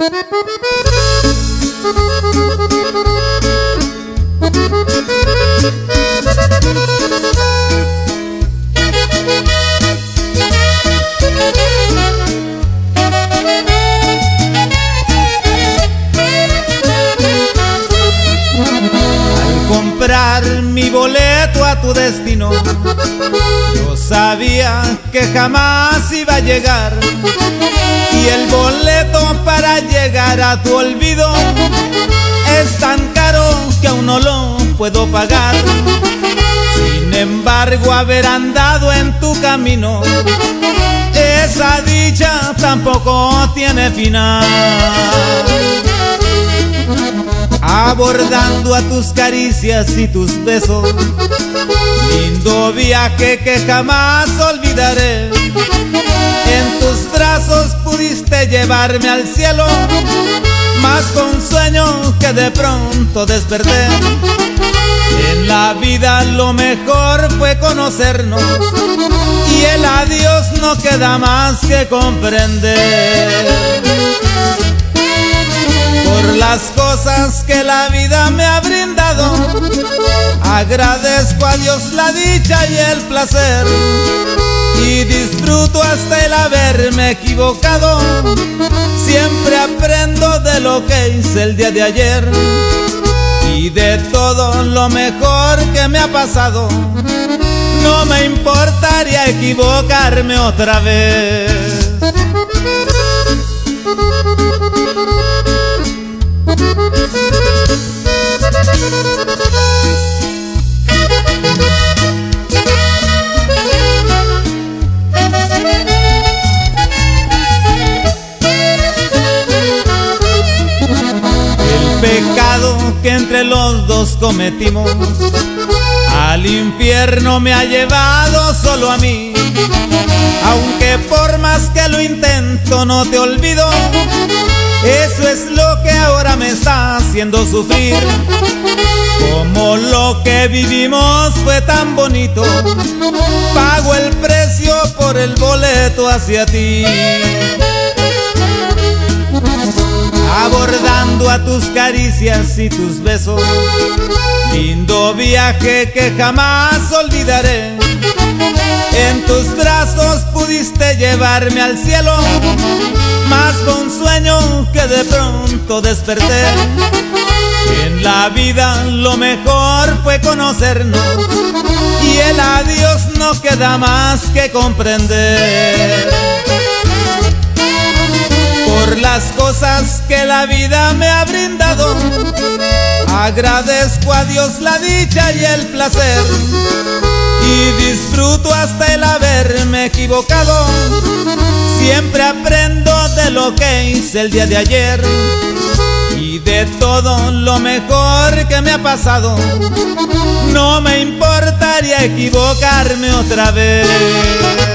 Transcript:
Comprar mi boleto a tu destino, yo sabía que jamás iba a llegar, y el boleto para llegar a tu olvido es tan caro que aún no lo puedo pagar. Sin embargo, haber andado en tu camino, esa dicha tampoco tiene final. Abordando a tus caricias y tus besos, lindo viaje que jamás olvidaré. En tus brazos pudiste llevarme al cielo, mas fue un sueño que de pronto desperté. En la vida lo mejor fue conocernos, y el adiós no queda más que comprender. Por las cosas que la vida me ha brindado, agradezco a Dios la dicha y el placer, y disfruto hasta el haberme equivocado. Siempre aprendo de lo que hice el día de ayer, y de todo lo mejor que me ha pasado, no me importaría equivocarme otra vez. El pecado que entre los dos cometimos al infierno me ha llevado solo a mí. Aunque por más que lo intento no te olvido, eso es lo que ahora me está haciendo sufrir. Como lo que vivimos fue tan bonito, pago el precio por el boleto hacia ti. Abordando a tus caricias y tus besos, lindo viaje que jamás olvidaré. En tus brazos pudiste llevarme al cielo, mas fue un sueño que de pronto desperté. En la vida lo mejor fue conocernos, y el adiós no queda más que comprender. Por las cosas que la vida me ha brindado, agradezco a Dios la dicha y el placer, y disfruto hasta el haberme equivocado. Siempre aprendo de lo que hice el día de ayer, y de todo lo mejor que me ha pasado, no me importaría equivocarme otra vez.